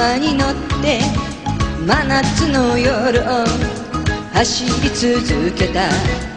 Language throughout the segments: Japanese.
車に乗って真夏の夜を走り続けた。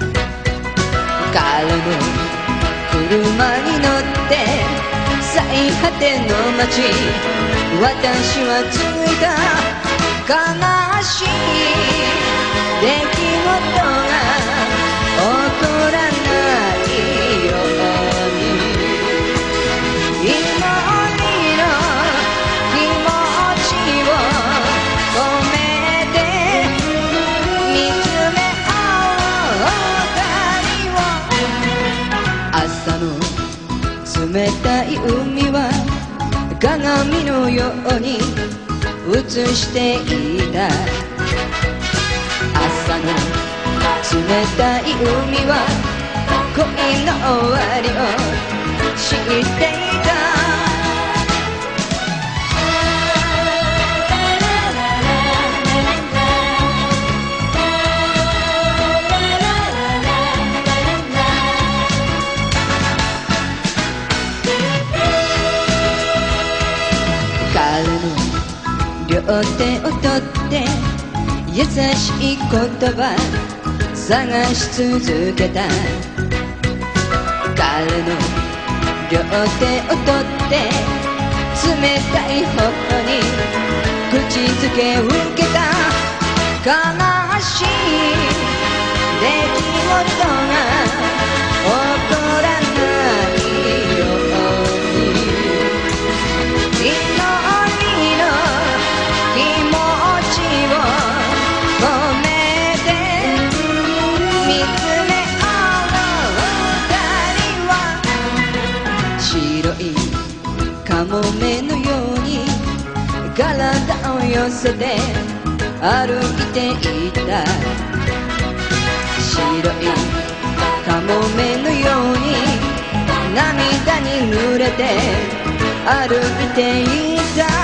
彼の車に乗って最果ての街、私は着いた。悲しい出来事が起こらないように、祈りの気持ちを込めて見つめ合おう二人を。朝の冷たい海は鏡のように映していた。朝の冷たい海は恋の終わりを知っていた。彼の両手を取って優しい言葉探し続けた。彼の両手を取って冷たい頬に口づけを受けた。悲しい出来事が起こらないように、祈りの気持ちを込めて見つめ合う二人は。白いカモメのように体を寄せて歩いていた。白いカモメのように涙に濡れて歩いていた。